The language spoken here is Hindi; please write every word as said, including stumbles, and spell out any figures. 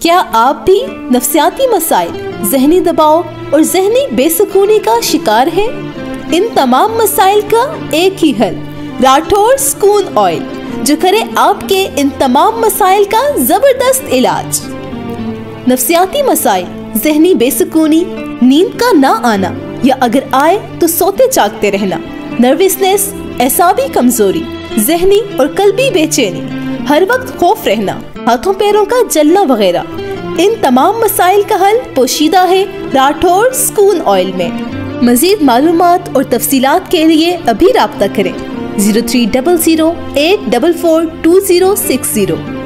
क्या आप भी नफ्सियाती मसाइल, जहनी दबाव और जहनी बेसुकूनी का शिकार हैं? इन तमाम मसाइल का एक ही हल, राठौर सुकून ऑयल, जो करे आपके इन तमाम मसाइल का जबरदस्त इलाज। नफ्सियाती मसाइल, जहनी बेसुकूनी, नींद का ना आना या अगर आए तो सोते जागते रहना, नर्वसनेस, एसाबी कमजोरी, जहनी और कल्बी बेचैनी, हर वक्त खौफ रहना, हाथों पैरों का जलना वगैरह, इन तमाम मसाइल का हल पोशीदा है राठौर सुकून ऑयल में। मजीद मालूमात और तफसीलात के लिए अभी राब्ता करें zero three double zero eight double four two zero six zero.